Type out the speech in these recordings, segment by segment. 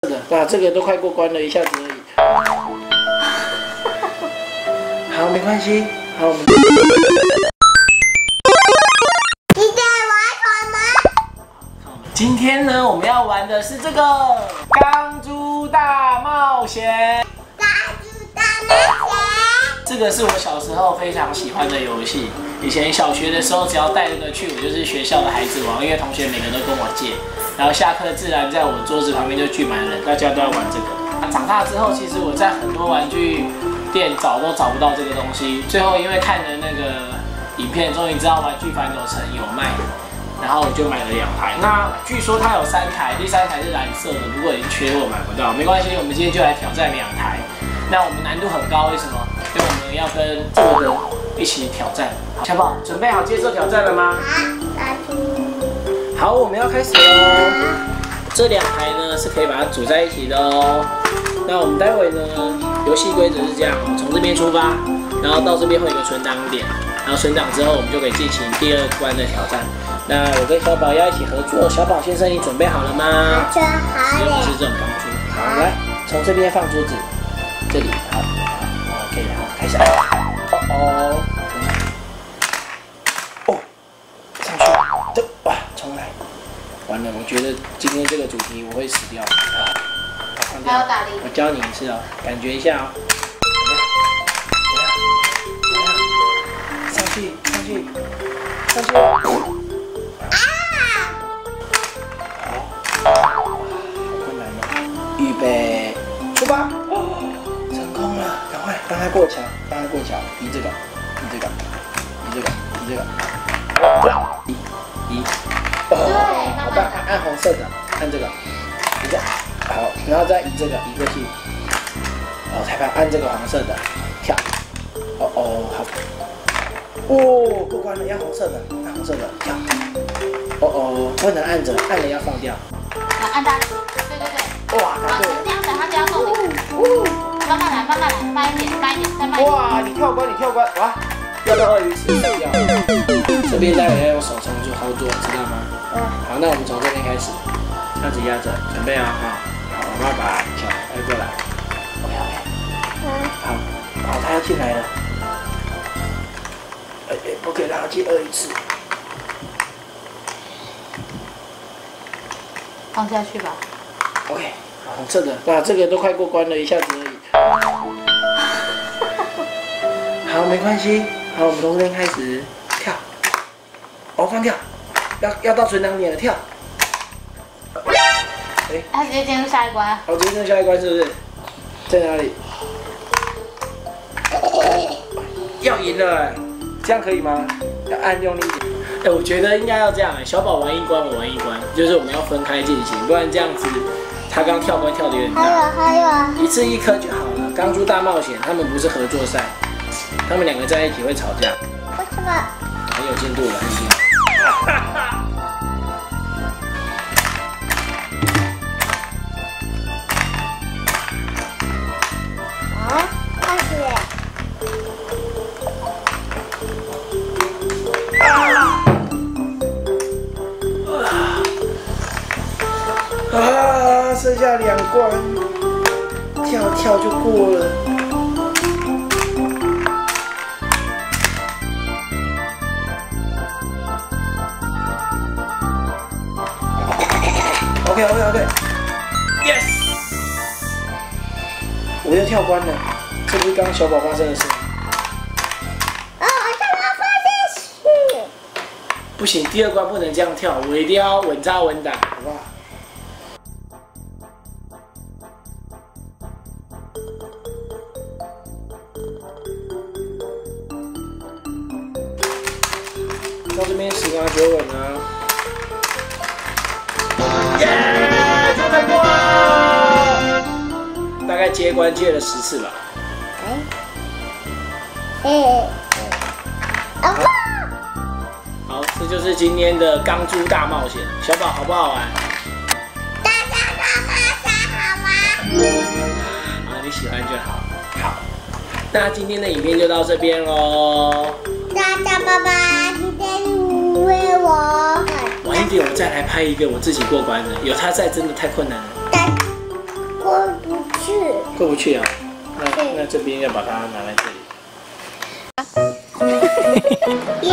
哇，这个都快过关了，一下子而已。好，没关系。好，我们。今天呢，我们要玩的是这个钢珠大冒险。这个是我小时候非常喜欢的游戏。以前小学的时候，只要带这个去，我就是学校的孩子王，因为同学每个都跟我借。然后下课自然在我桌子旁边就聚满人，大家都在玩这个。长大之后，其实我在很多玩具店找都找不到这个东西。最后因为看了那个影片，终于知道玩具反斗城有卖。然后我就买了2台，那据说它有3台，第3台是蓝色的，不过已经缺货买不到，没关系，我们今天就来挑战2台。那我们难度很高，为什么？因为我们要跟这个人一起挑战。小宝，准备好接受挑战了吗？好，我们要开始喽。这2台呢是可以把它组在一起的哦。那我们待会呢，游戏规则是这样，我们从这边出发，然后到这边会有一个存档点，然后存档之后我们就可以进行第2关的挑战。那我跟小宝要一起合作，小宝先生，你准备好了吗？ 好使用的是这种钢珠。好，来，从这边放桌子，这里，好 ，OK， 好，开始。上去，哇，重来。完了，我觉得今天这个主题我会死掉。放掉。 还要打铃。 我教你一次哦，感觉一下哦。上去。预备，出发！成功了，赶快让他过桥，移这个，好棒！按红色的，按这个，一个，好，然后再移这个，移过去。裁判按这个黄色的，跳。好。过关了，要红色的，按红色的，跳。不能按着，按了要放掉。 按大力，对。 哇，答对了。 这样子，他就要送你。慢慢来，慢一点，再慢一点。 哇，你跳关，哇，要到鳄鱼池掉。这边待会要用手操作，知道吗？好，那我们从这边开始，这样子压着，准备啊，好，我们要把脚挨过来。OK， 好，他要进来了。不可以让他进鳄鱼池。 放下去吧。 OK， 红色的，哇，这个都快过关了，一下子而已。好，没关系。好，我们从这边开始跳。放掉，要到存档点了，跳。 他直接进入下一关。 好，直接进入下一关是不是？在哪里？要赢了，这样可以吗？要按用力一点。我觉得应该要这样，小宝玩1关，我玩1关，就是我们要分开进行，不然这样子他刚跳关跳得有点大。 还有， 一次1颗就好了。钢珠大冒险，他们不是合作赛，他们2个在一起会吵架。 为什么？ 很有进度了，已经。 开始。 剩下2关，跳就过了。OK，Yes， 我又跳关了，这不是刚刚小宝发生的事吗？ 我干嘛发生事？ 不行，第2关不能这样跳，我一定要稳扎稳打，好不好？到这边行啊，接稳啊！耶，就通过了！大概接关接了10次吧。好，这就是今天的钢珠大冒险，小宝好不好玩？ 大家都好玩。 你喜欢就好。好，那今天的影片就到这边喽。 大家拜拜，记得误会我。 晚一点我再来拍一个我自己过关的，有他在真的太困难了。 过不去啊。那这边要把它拿来这里。 耶！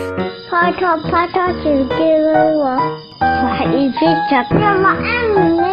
拍拖，姐姐问我，我一直想让我爱你。